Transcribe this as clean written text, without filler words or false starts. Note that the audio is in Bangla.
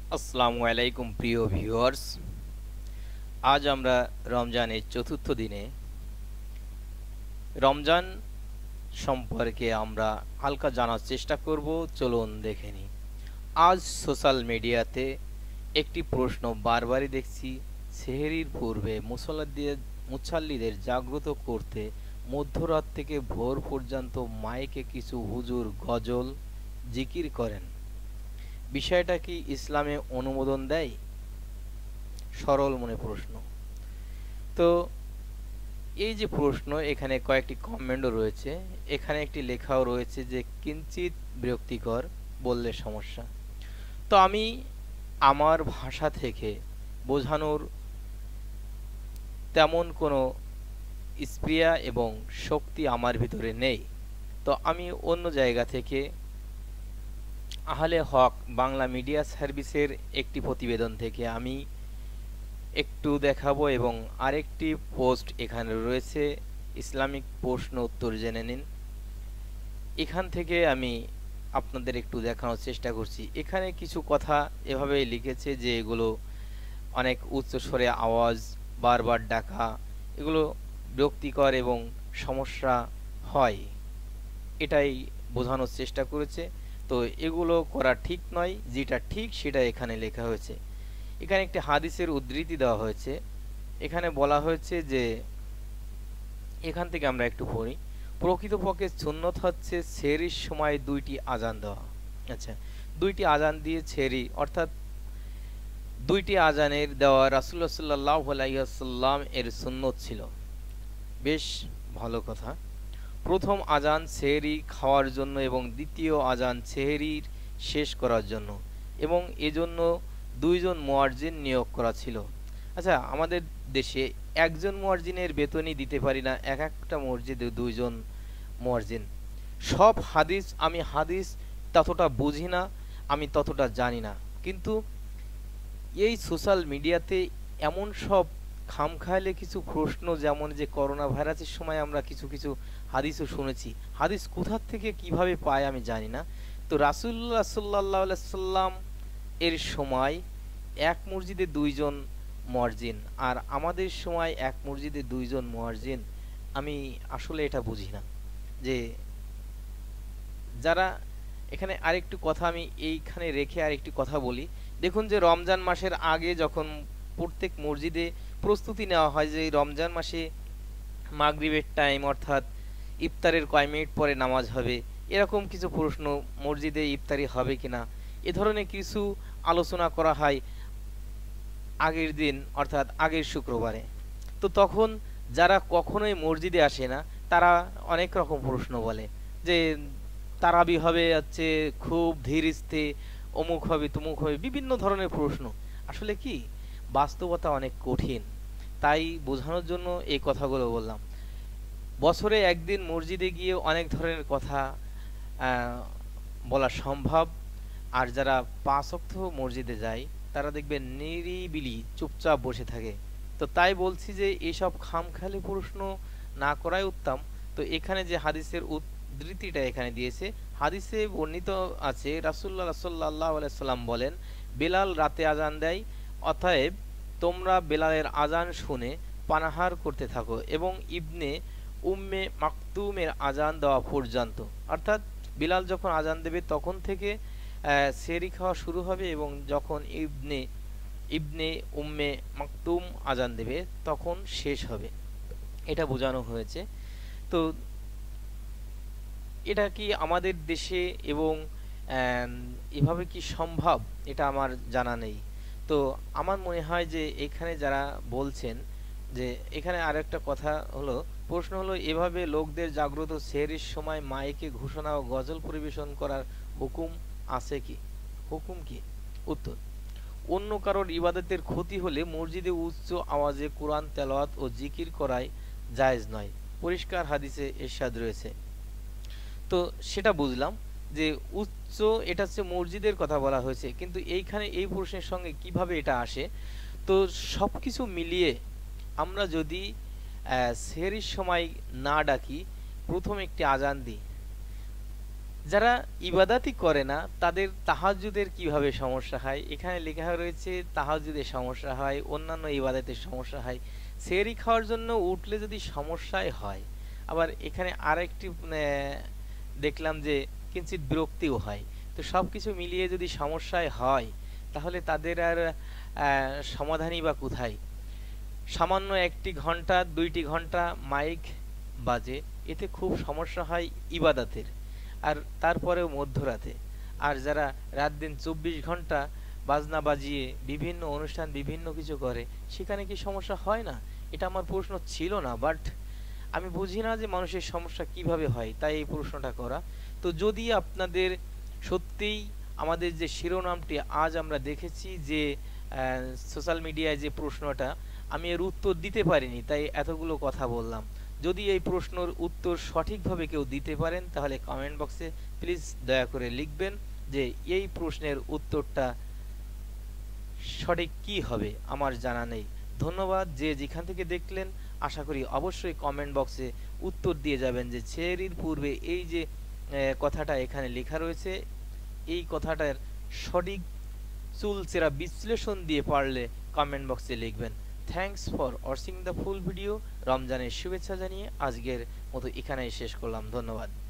আসসালামু আলাইকুম প্রিয় ভিউয়ার্স। আজ আমরা রমজানের চতুর্থ দিনে রমজান সম্পর্কে আমরা হালকা জানার চেষ্টা করব। চলুন দেখে নিই। আজ সোশ্যাল মিডিয়াতে একটি প্রশ্ন বারবারই দেখছি, সেহরির পূর্বে মুসাল্লিদের জাগ্রত করতে মধ্যরাত থেকে ভোর পর্যন্ত মাইকে কিছু হুজুর গজল জিকির করেন। বিষয়টা কি ইসলামে অনুমোদন দেয়? সরল মনে প্রশ্ন। তো এই যে প্রশ্ন, এখানে কয়েকটি কমেন্টও রয়েছে। এখানে একটি লেখাও রয়েছে যে কিঞ্চিত বিরক্তিকর বললে সমস্যা। তো আমি আমার ভাষা থেকে বোঝানোর তেমন কোনো স্পৃহা এবং শক্তি আমার ভিতরে নেই। তো আমি অন্য জায়গা থেকে আহলে হক বাংলা মিডিয়া সার্ভিসের একটি প্রতিবেদন থেকে আমি একটু দেখাবো এবং আরেকটি পোস্ট এখানে রয়েছে, ইসলামিক প্রশ্ন উত্তর জেনে নিন। এখান থেকে আমি আপনাদের একটু দেখানোর চেষ্টা করছি। এখানে কিছু কথা এভাবেই লিখেছে যে এগুলো অনেক উচ্চ স্বরে আওয়াজ, বারবার ডাকা, এগুলো বিরক্তিকর এবং সমস্যা হয়, এটাই বোঝানোর চেষ্টা করেছে। তো এগুলো করা ঠিক নয়, যেটা ঠিক সেটা এখানে লেখা হয়েছে। এখানে একটি হাদিসের উদ্ধৃতি দেওয়া হয়েছে। এখানে বলা হয়েছে যে, এখান থেকে আমরা একটু পড়ি। প্রকৃতপক্ষে সুন্নত হচ্ছে সেহরির সময় দুইটি আজান দেওয়া। আচ্ছা, দুইটি আজান দিয়ে সেহরি অর্থাৎ দুইটি আজানের দেওয়া রাসূলুল্লাহ সাল্লাল্লাহু আলাইহি ওয়াসাল্লাম এর সুন্নত ছিল। বেশ ভালো কথা। প্রথম আজান সেহরি খাওয়ার জন্য এবং দ্বিতীয় আজান সেহরির শেষ করার জন্য, এবং এজন্য দুইজন মুয়াজ্জিন নিয়োগ করা ছিল। আচ্ছা, আমাদের দেশে একজন মুয়াজ্জিনের বেতনই দিতে পারি না, এক একটা মসজিদে দুইজন মুয়াজ্জিন। সব হাদিস আমি ততটা বুঝি না, আমি ততটা জানি না, কিন্তু এই সোশ্যাল মিডিয়াতে এমন সব খামখেয়ালি কিছু প্রশ্ন, যেমন যে করোনা ভাইরাসের সময় আমরা কিছু কিছু হাদিসও শুনেছি। হাদিস কোথা থেকে কিভাবে পায় আমি জানি না। তো রাসূলুল্লাহ সাল্লাল্লাহু আলাইহি সাল্লাম এর সময় এক মসজিদে দুইজন মুয়াজ্জিন, আর আমাদের সময় এক মসজিদে দুইজন মুয়াজ্জিন। আমি আসলে এটা বুঝি না যে যারা এখানে আরেকটু কথা আমি এইখানে রেখে আরেকটি কথা বলি। দেখুন যে রমজান মাসের আগে যখন প্রত্যেক মসজিদে প্রস্তুতি নেওয়া হয় যে রমজান মাসে মাগরিবের টাইম অর্থাৎ ইফতারের কয় মিনিট পরে নামাজ হবে, এরকম কিছু প্রশ্ন, মসজিদে ইফতারি হবে কিনা, এ ধরনের কিছু আলোচনা করা হয় আগের দিন অর্থাৎ আগের শুক্রবারে। তো তখন যারা কখনোই মসজিদে আসে না তারা অনেক রকম প্রশ্ন বলে যে তারাবি হবে হচ্ছে খুব ধীর স্থির, অমুক হবে তমুক হবে, বিভিন্ন ধরনের প্রশ্ন। আসলে কি, বাস্তবতা অনেক কঠিন, তাই বোঝানোর জন্য এই কথাগুলো বললাম। বছরে একদিন মসজিদে গিয়ে অনেক ধরনের কথা আহ, বলা সম্ভব। আর যারা পাঁচ ওয়াক্ত মসজিদে যায় তারা দেখবেন নিরিবিলি চুপচাপ বসে থাকে। তো তাই বলছি যে এইসব খামখেয়ালি প্রশ্ন না করাই উত্তম। তো এখানে যে হাদিসের উদ্ধৃতিটা এখানে দিয়েছে, হাদিসে বর্ণিত আছে রাসূলুল্লাহ সাল্লাল্লাহু আলাইহি সাল্লাম বলেন, বেলাল রাতে আজান দেয়, অতএব তোমরা বেলালের আজান শুনে পানাহার করতে থাকো এবং ইবনে উম্মে মাকতুমের আজান দেওয়া পর্যন্ত। অর্থাৎ বিলাল যখন আজান দেবে তখন থেকে সেহরি খাওয়া শুরু হবে, এবং যখন ইবনে ইবনে উম্মে মাকতুম আজান দেবে তখন শেষ হবে, এটা বোঝানো হয়েছে। তো এটা কি আমাদের দেশে এবং এভাবে কি সম্ভব, এটা আমার জানা নেই। তো আমার মনে হয় যে এখানে যারা বলছেন যে, এখানে আরেকটা কথা হলো, প্রশ্ন হলো, এভাবে লোকদের জাগ্রত সেহরির সময় মাইকে ঘোষণা ও গজল পরিবেশন করার হুকুম আছে কি? হুকুম কি? উত্তর: অন্য কারোর ইবাদতের ক্ষতি হলে মসজিদে উচ্চ আওয়াজে কোরআন তেলাওয়াত ও জিকির করাই জায়েজ নয়, পরিষ্কার হাদিসে ইরশাদ রয়েছে। তো সেটা বুঝলাম যে উচ্চ, এটা হচ্ছে মসজিদের কথা বলা হয়েছে, কিন্তু এইখানে এই প্রশ্নের সঙ্গে কিভাবে এটা আসে? তো সবকিছু মিলিয়ে আমরা যদি সেহরির সময় না ডাকি, প্রথম একটি আজান দিই, যারা ইবাদাতই করে না তাদের তাহাজ্জুদের কিভাবে সমস্যা হয়, এখানে লেখা রয়েছে তাহাজ্জুদের সমস্যা হয়, অন্যান্য ইবাদতের সমস্যা হয়। সেহরি খাওয়ার জন্য উঠলে যদি সমস্যাই হয়, আবার এখানে আরেকটি দেখলাম যে কিঞ্চিত বিরক্তিও হয়। তো সব কিছু মিলিয়ে যদি সমস্যায় হয়, তাহলে তাদের আর সমাধানই বা কোথায়? সামান্য 1 ঘন্টা 2 ঘন্টা মাইক বাজে, এতে খুব সমস্যা হয় ইবাদাতের, আর তারপরেও মধ্যরাতে। আর যারা রাত দিন 24 ঘন্টা বাজনা বাজিয়ে বিভিন্ন অনুষ্ঠান বিভিন্ন কিছু করে, সেখানে কি সমস্যা হয় না? এটা আমার প্রশ্ন ছিল না, বাট আমি বুঝি না যে মানুষের সমস্যা কিভাবে হয়, তাই এই প্রশ্নটা করা। তো যদি আপনাদের সত্যিই আমাদের যে শিরোনামটি আজ আমরা দেখেছি যে সোশ্যাল মিডিয়ায় যে প্রশ্নটা, আমি এর উত্তর দিতে পারিনি, তাই এতগুলো কথা বললাম। যদি এই প্রশ্নের উত্তর সঠিকভাবে কেউ দিতে পারেন, তাহলে কমেন্ট বক্সে প্লিজ দয়া করে লিখবেন যে এই প্রশ্নের উত্তরটা সঠিক কি হবে, আমার জানা নেই। ধন্যবাদ যে যেখান থেকে দেখলেন। আশা করি অবশ্যই কমেন্ট বক্সে উত্তর দিয়ে যাবেন যে ছেড়ির পূর্বে এই যে কথাটা এখানে লেখা রয়েছে, এই কথাটার সঠিক চুলচেরা বিশ্লেষণ দিয়ে পারলে কমেন্ট বক্সে লিখবেন। Thanks for watching the full video. রমজানের শুভেচ্ছা জানিয়ে আজকের মতো এখানেই শেষ করলাম। ধন্যবাদ।